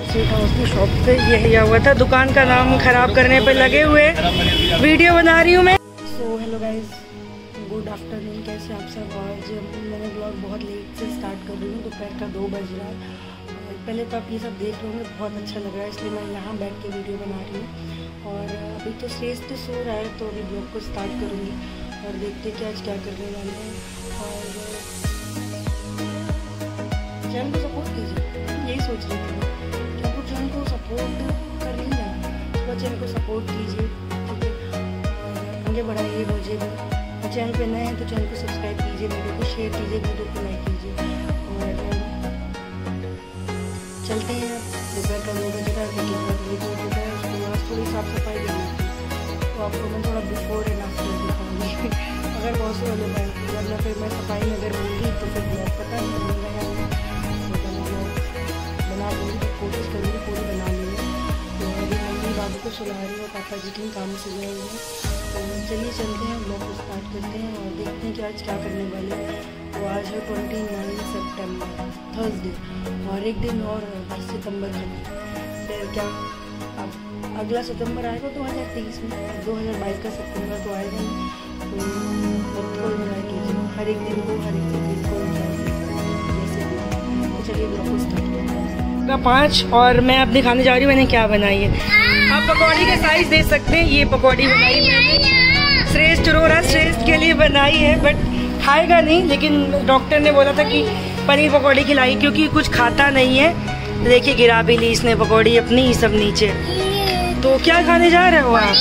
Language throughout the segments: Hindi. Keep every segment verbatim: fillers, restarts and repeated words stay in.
स्वीट हाउस की शॉप पे ये लिया हुआ था। दुकान का नाम खराब करने पे लगे हुए वीडियो बना रही हूँ मैं। So hello guys, good afternoon, कैसे आप सब। आज मैंने ब्लॉग बहुत लेट से स्टार्ट कर रही हूँ, दोपहर का दो बज रहा है। पहले तो आप ये सब देख रहे होंगे, बहुत अच्छा लग रहा है, इसलिए मैं यहाँ बैठ के वीडियो बना रही हूँ। और अभी तो श्रेष्ठ सो रहा है, तो अभी ब्लॉग को स्टार्ट करूँगी और देखते कि आज क्या करने वाले हैं। और चैनल को सपोर्ट कीजिए, यही सोच रही थी कि आपको चैनल को सपोर्ट कर रही है, तो चैनल को सपोर्ट कीजिए, ठीक है, और आगे बढ़ाइए मुझे भी। और चैनल पे नए हैं तो चैनल को सब्सक्राइब कीजिए, वीडियो को शेयर कीजिए, वीडियो को लाइक कीजिए। और चलते हैं, दोपहर का दो बजे का वीडियो होता है, उसके बाद थोड़ी साफ सफाई करनी थी, तो आपको मैं थोड़ा बिफोर एंड आफ्टर दिखाऊंगी अगर पॉसिबल हो पाए, वरना फिर मैं सफाई में अगर होंगी तो फिर ब्लॉग पता नहीं मिलेगा, बना दूँगी, तो कोशिश करूँगी पूरी बना लूँगी। तो अभी मम्मी बाबू को सुला रही हूँ, पापा जी कहीं काम से गए हुए हैं। तो चलिए चलते हैं, ब्लॉग को स्टार्ट करते हैं और देखते हैं कि आज क्या करने वाले हैं। तो आज है ट्वेंटी नाइन सेप्टेम्बर, थर्सडे, और एक दिन और दस सितंबर खत्म, फिर क्या अब अगला सितंबर आएगा दो हज़ार तेईस में, दो हज़ार बाईस का सितंबर तो आएगा नहीं। तो को इंजॉय कीजिए, हर एक दिन को, हर एक दिन को इंजॉय कीजिए जैसे भी। तो चलिए ब्लॉग को स्टार्ट करते हैं। पाँच और मैं अब दिखाने जा रही हूँ मैंने क्या बनाई है। आप पकौड़ी के साइज देख सकते हैं, ये पकौड़ी बनाई मैंने, श्रेष्ठ रो रहा, श्रेष्ठ के लिए बनाई है, बट खाएगा नहीं, लेकिन डॉक्टर ने बोला था कि पनीर पकौड़ी खिलाई, क्योंकि कुछ खाता नहीं है। देखिए गिरा भी ली इसने पकौड़ी अपनी, सब नीचे। तो क्या खाने जा रहे हो आप?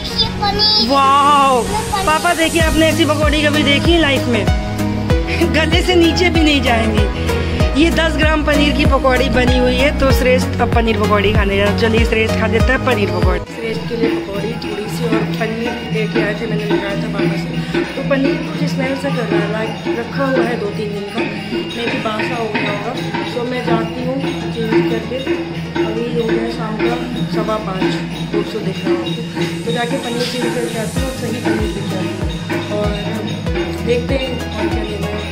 वाह पापा, देखिए आपने ऐसी पकौड़ी कभी देखी लाइफ में? गले से नीचे भी नहीं जाएंगी। ये दस ग्राम पनीर की पकौड़ी बनी हुई है, तो श्रेष्ठ अब पनीर पकौड़ी खाने जा रहा है। चलिए श्रेष्ठ खा देता है पनीर पकौड़ी। श्रेष्ठ के लिए पकौड़ी थोड़ी सी और पनीर लेके आए थे, मैंने मंगाया था पापा से। तो पनीर कुछ स्मेल से कर रहा है, लाइक रखा हुआ है दो तीन दिन का, मे भी बासा हो गया होगा। तो मैं जाती हूँ चेंज करके, अभी हो गया शाम का सवा पाँच, दो सौ दिख रहा हूँ, तो जाके पनीर चेंज करके आती हूँ और सही पनीर दिख जाती हूँ। और देखते हैं और क्या लेना है,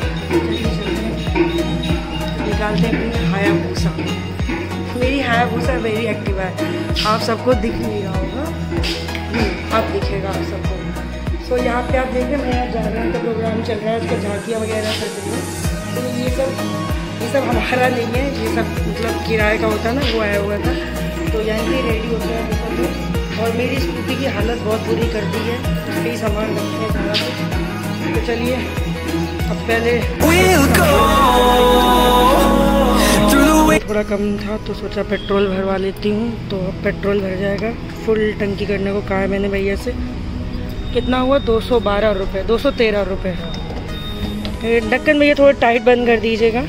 निकालते हैं हायाबूसा। मेरी हायाबूसा वेरी एक्टिव है, आप सबको दिख नहीं रहा होगा, अब दिखेगा आप सबको। सो so, यहाँ पे आप देख रहे हैं, मैं यहाँ जागरण का प्रोग्राम चल रहा है, उसका झांकियाँ वगैरह कर रही हूँ। तो ये सब ये सब हमारा नहीं है, ये सब मतलब किराए का होता है ना, वो आया हुआ था, तो यहाँ पे रेडी होता है सब। और मेरी स्कूटी की हालत बहुत बुरी कर दी है, उस पर ही सामान रखते हैं सारा कुछ। तो चलिए अब पहले थोड़ा कम था तो सोचा पेट्रोल भरवा लेती हूँ, तो अब पेट्रोल भर जाएगा। फुल टंकी करने को कहा है मैंने भैया से। कितना हुआ? दो सौ बारह रुपये, दो सौ तेरह रुपये। ढक्कन भैया थोड़ा टाइट बंद कर दीजिएगा।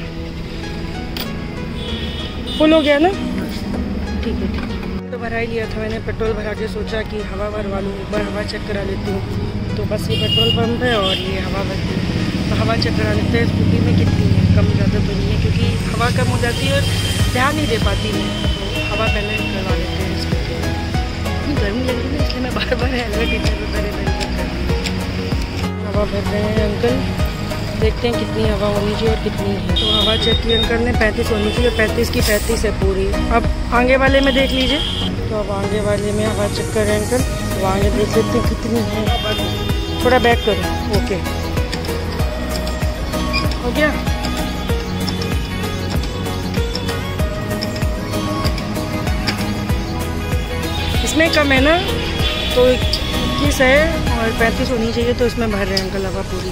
फुल हो गया ना? ठीक है ठीक है। तो भरा ही लिया था मैंने, पेट्रोल भरा के सोचा कि हवा भरवा लूँ, एक बार हवा चेक करा लेती हूँ। तो बस ये पेट्रोल पंप है और ये हवा भरती है, तो हवा चेक करा लेते हैं स्कूटी में कितनी है, कम ज़्यादा तो नहीं है, क्योंकि हवा कम हो जाती है और ध्यान नहीं दे पाती मैं, तो हवा पहले करवा लेते हैं स्कूटी में। गर्मी लग रही है इसलिए मैं बार बार हेलमेट इधर उधर इधर कर। हवा भर रहे हैं अंकल, देखते हैं कितनी हवा होनी चाहिए और कितनी है। तो हवा चेक की अंकल ने पैंतीस होनी चाहिए, पैंतीस की पैंतीस है पूरी। अब आगे वाले में देख लीजिए, तो अब आगे वाले में हवा चेक कर रहे हैं अंकल, तो आगे देख लेते हैं कितनी है। थोड़ा बैक करो, ओके हो गया। इसमें कम है ना, तो इक्कीस है और पैंतीस होनी चाहिए, तो इसमें भर रहे हैं अंकल हवा पूरी।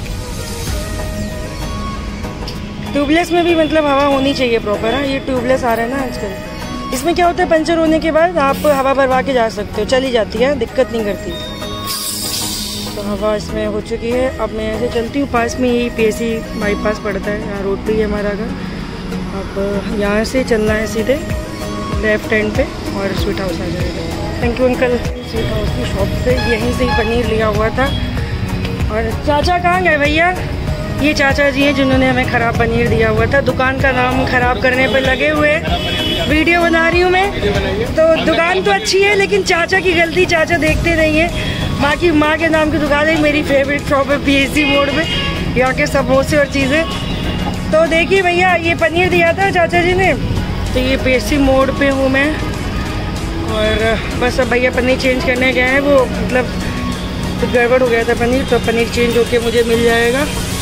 ट्यूबलेस में भी मतलब हवा होनी चाहिए प्रॉपर। हाँ, ये ट्यूबलेस आ रहा है ना आजकल। इसमें क्या होता है, पंचर होने के बाद आप हवा भरवा के जा सकते हो, चली जाती है, दिक्कत नहीं करती। तो हवा इसमें हो चुकी है। अब मैं ऐसे चलती हूँ, पास में ही पीएसी बाईपास पड़ता है, यहाँ रोड पे ही हमारा घर। अब यहाँ से चलना है सीधे लेफ्ट हैंड पे और स्वीट हाउस आ जाएगा। Thank you uncle. Sweet house की शॉप पे यहीं से ही पनीर लिया हुआ था। और चाचा कहाँ गए भैया? ये चाचा जी हैं जिन्होंने हमें ख़राब पनीर दिया हुआ था। दुकान का नाम ख़राब करने पे लगे हुए, वीडियो बना रही हूँ मैं। तो दुकान तो अच्छी है, लेकिन चाचा की गलती, चाचा देखते नहीं है। बाकी माँ के नाम की दुकान है, मेरी फेवरेट शॉप है पीएसी मोड़ में, यहाँ के समोसे और चीज़ें। तो देखिए भैया, ये पनीर दिया था चाचा जी ने, तो ये पीएससी मोड पे हूँ मैं, और बस अब भैया पनीर चेंज करने गए हैं। वो मतलब कुछ गड़बड़ हो गया था पनीर, तो पनीर चेंज होके मुझे मिल जाएगा।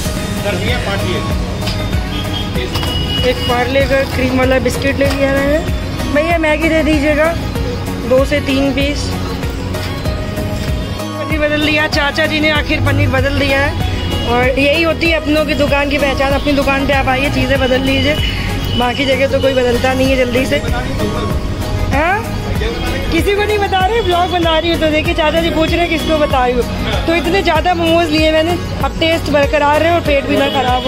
एक पार्ले का क्रीम वाला बिस्किट ले लिया है। भैया मैगी दे दीजिएगा दो से तीन पीस। पनीर बदल दिया, चाचा जी ने आखिर पनीर बदल दिया है। और यही होती है अपनों की दुकान की पहचान। अपनी दुकान पे आप आइए, चीज़ें बदल लीजिए, बाकी जगह तो कोई बदलता नहीं है जल्दी से। हाँ, किसी को नहीं बता रहे, ब्लॉग बना रही हूँ। तो देखिए चाचा जी पूछ रहे हैं किसको बता रही हूँ। तो इतने ज़्यादा मोमोज लिए मैंने, अब टेस्ट बरकरार है और पेट भी ना खराब हो।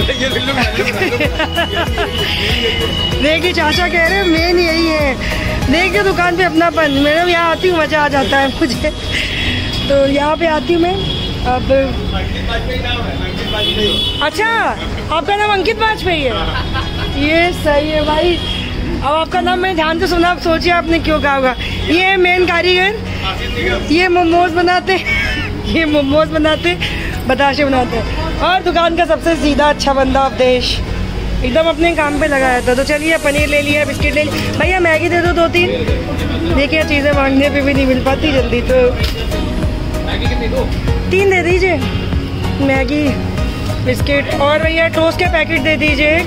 देखिए चाचा कह रहे हैं मेन यही है। देखिए दुकान पे अपनापन, मैडम यहाँ आती हूँ मज़ा आ जाता है मुझे। तो यहाँ पे आती हूँ मैं। अब अच्छा, आपका नाम अंकित वाजपेयी है? ये सही है भाई। अब आपका नाम मैंने ध्यान से सुना, अब सोचिए आपने क्यों कहा होगा। ये है मेन कारीगर, ये मोमोज बनाते ये मोमोज बनाते बताशे बनाते हैं। और दुकान का सबसे सीधा अच्छा बंदा अवधेश, एकदम अपने काम पे लगाया था। तो चलिए पनीर ले लिया, बिस्किट ले लिया। भैया मैगी दे दो दो तीन। देखिए चीज़ें मांगने पे भी नहीं मिल पाती जल्दी, तो मैगी कितनी दो? तीन दे दीजिए मैगी, बिस्किट। और भैया टोस्ट के पैकेट दे दीजिए एक।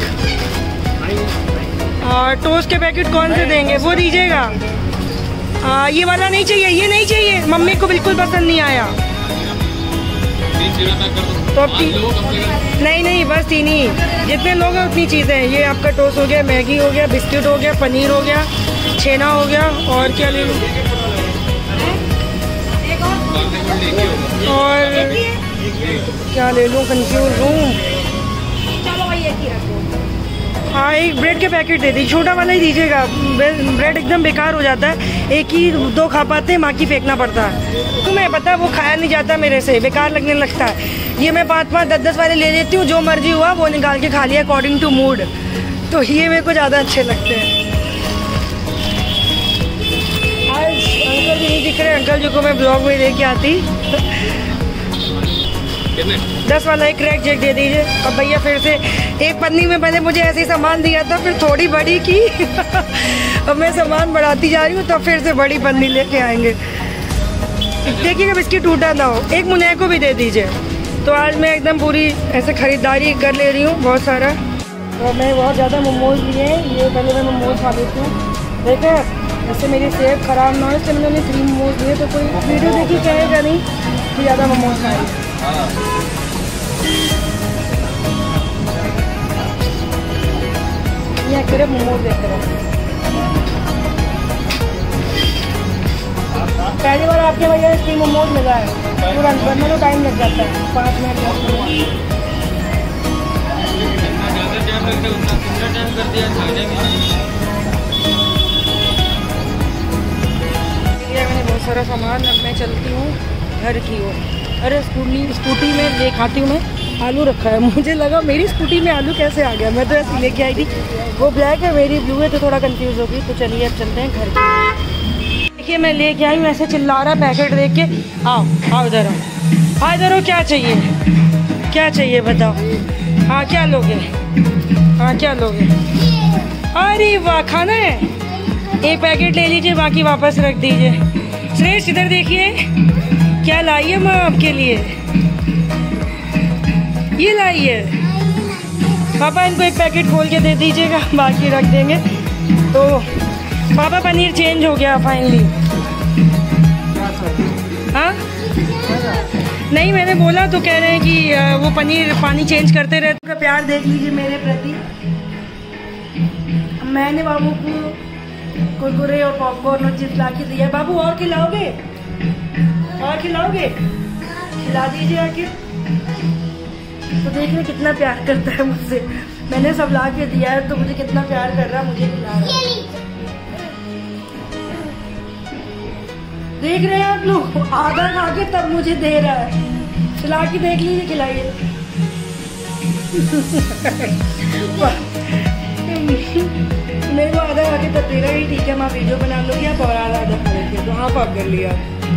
और टोस्ट के पैकेट कौन से देंगे, वो दीजिएगा। आ, ये वाला नहीं चाहिए, ये नहीं चाहिए, मम्मी को बिल्कुल पसंद नहीं आया। तो अब नहीं नहीं बस तीन ही, जितने लोग हैं उतनी चीज़ें हैं। ये आपका टोस्ट हो गया, मैगी हो गया, बिस्किट हो गया, पनीर हो गया, छेना हो गया, और क्या ले लूँ? और क्या ले लूँ, कंफ्यूज हूँ। हाँ एक ब्रेड के पैकेट दे दीजिए, छोटा वाला ही दीजिएगा। ब्रेड एकदम बेकार हो जाता है, एक ही दो खा पाते हैं, बाकी फेंकना पड़ता है। तो मैं पता है वो खाया नहीं जाता मेरे से, बेकार लगने लगता है। ये मैं पाँच पाँच दस दस वाले ले लेती हूँ, जो मर्जी हुआ वो निकाल के खा लिया अकॉर्डिंग टू मूड। तो ये मेरे को ज़्यादा अच्छे लगते हैं। आज अंकल जी नहीं दिख रहे, अंकल जी को मैं ब्लॉग में लेके आती। दस वाला एक क्रैक जेक दे दीजिए। अब भैया फिर से एक पन्नी में पहले मुझे ऐसे ही सामान दिया था, फिर थोड़ी बड़ी की। अब मैं सामान बढ़ाती जा रही हूँ, तब फिर से बड़ी पन्नी लेके आएंगे। देखिएगा बिस्किट टूटा ना हो। एक मुनैया को भी दे दीजिए। तो आज मैं एकदम पूरी ऐसे खरीदारी कर ले रही हूँ बहुत सारा। और मैं बहुत ज़्यादा मोमोज लिए हैं, ये पहले मैं मोमोज खा लेती हूँ। देखें इससे मेरी सेहत ख़राब ना हो, इसलिए मैंने थ्री मोमोज लिए। तो कोई वीडियो देखी कहेगा नहीं कि ज़्यादा मोमोज खाए। यहाँ करे मोमोज देखते रहो। पहली बार आपके भैया स्टीम मोमोज मिला है, तुरंत बनने में टाइम लग जाता है, पाँच मिनट दस मिनट। मैंने बहुत सारा सामान, अब मैं चलती हूँ घर की ओर। अरे स्कूटी स्कूटी में ले खाती हूँ मैं, आलू रखा है। मुझे लगा मेरी स्कूटी में आलू कैसे आ गया, मैं तो ऐसे लेके आई थी। वो ब्लैक है, मेरी ब्लू है, तो थोड़ा कंफ्यूज होगी। तो चलिए अब चलते हैं घर की। देखिए मैं लेके आई हूँ, ऐसे चिल्ला रहा पैकेट देख के। आओ आओ इधर आओ, हाँ इधर हो। क्या चाहिए, क्या चाहिए बताओ। हाँ क्या लोगे, हाँ क्या लोगे? अरे वाह, खाना है। एक पैकेट ले लीजिए, बाकी वापस रख दीजिए। श्रेष्ठ इधर देखिए, क्या लाई है माँ आपके लिए, ये लाई है। पापा इनको एक पैकेट खोल के दे दीजिएगा, बाकी रख देंगे। तो पापा पनीर चेंज हो गया फाइनली। हाँ नहीं, मैंने बोला तो कह रहे हैं कि वो पनीर पानी चेंज करते रहते। तो प्यार देख लीजिए मेरे प्रति। मैंने बाबू को कुरकुरे और पॉपकॉर्न और चिप्स ला के दिया। बाबू और खिलाओगे, और खिलाओगे? खिला दीजिए आके। तो देखिए कितना प्यार करता है मुझसे। मैंने सब ला के दिया है, तो मुझे कितना प्यार कर रहा है, मुझे खिला रहा है। देख रहे हैं आप लोग, आधा खा के तब मुझे दे रहा है। खिला के देख लीजिए, खिलाइए। मेरे को आधा खा के तब दे रहा है। ठीक है, मैं वीडियो बना लूँगी, आप और आधा आधा खा लेते। तो हाँ आप कर लिया।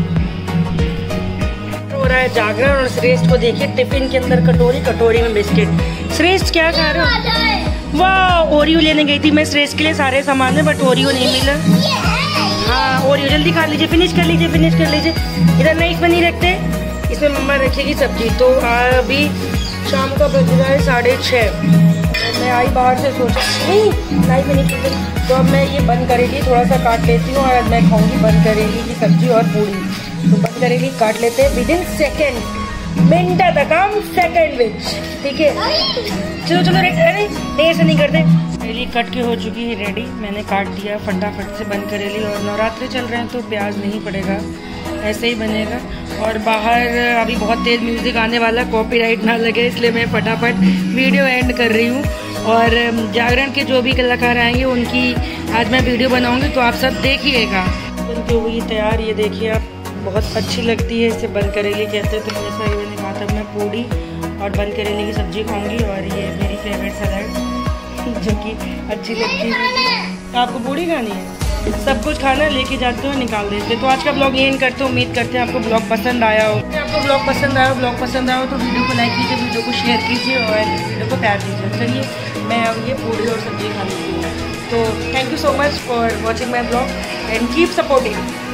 हो रहा है जागरण। और श्रेष्ठ को देखिए टिफिन के अंदर कटोरी, कटोरी में बिस्किट। श्रेष्ठ क्या खा रहे हो? वाह, ओरियो लेने गई थी मैं इस रेस के लिए सारे सामान में, बट ओरियो नहीं मिला। हाँ ओरियो जल्दी खा लीजिए, फिनिश कर लीजिए, फिनिश कर लीजिए। इधर नहीं, इसमें नहीं रखते, इसमें मम्मा रखेगी सब्जी। तो अभी शाम का बज रहा है साढ़े छः। मैं आई बाहर से, सोचा नहीं लाइट में नहीं, तो अब मैं ये बंद करेगी, थोड़ा सा काट लेती हूँ और मैं खाऊंगी बंद करेगी की सब्जी और पूरी। तो बंद करेगी, काट लेते हैं विद इन सेकेंड, मिनटा का काम सेकेंड विच, ठीक है। चलो चलो रेडी, अरे नहीं ऐसा नहीं करते। करेली कट के हो चुकी है रेडी, मैंने काट दिया फटाफट से बंद करेली। और नवरात्रे चल रहे हैं तो प्याज नहीं पड़ेगा, ऐसे ही बनेगा। और बाहर अभी बहुत तेज़ म्यूज़िक आने वाला, कॉपीराइट ना लगे इसलिए मैं फटाफट वीडियो एंड कर रही हूँ। और जागरण के जो भी कलाकार आएंगे उनकी आज मैं वीडियो बनाऊँगी, तो आप सब देखिएगा। बनती हुई तैयार, ये देखिए आप, बहुत अच्छी लगती है, इसे बंद करेली कहते हैं। तो जैसा मैंने कहा था, मैं पूड़ी और बंद करेली की सब्ज़ी खाऊँगी। और ये मेरी फेवरेट सलाद जो कि अच्छी लगती है। आपको पूड़ी खानी है, सब कुछ खाना लेके जाते हो, निकाल देते। तो आज का ब्लॉग यही करते हो, उम्मीद करते हैं आपको ब्लॉग पसंद आया हो। आपको ब्लॉग पसंद आया हो ब्लॉग पसंद आया हो तो वीडियो को लाइक कीजिए, वीडियो को शेयर कीजिए और वीडियो को प्यार दीजिए। चलिए मैं अब ये पूड़ी और सब्जी खा लेती हूँ। तो thank you so much for watching my blog and keep supporting.